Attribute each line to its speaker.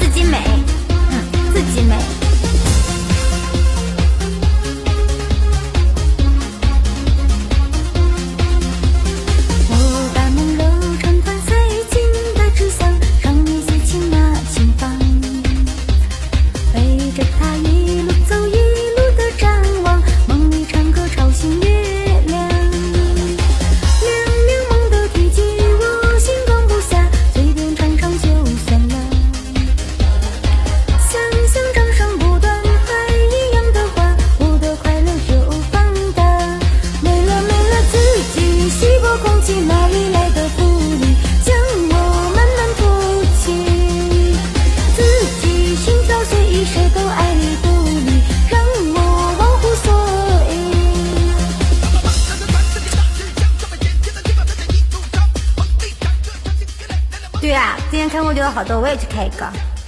Speaker 1: 自己美，自己美。我把梦揉成团，塞进大纸箱，上面写清那情方。背着它一路走，一路的展望，梦里唱歌吵醒月亮。亮亮梦的体积，我心装不下，随便唱唱就算了。想想掌声不断，还一样的话，我的快乐就放大。没了没了，自己吸过空气，哪里来的福利，将我慢慢唾弃。自己心跳随意，谁都爱理不理，让我忘乎所以。对啊，今天开幕就有好多，我也去开一个。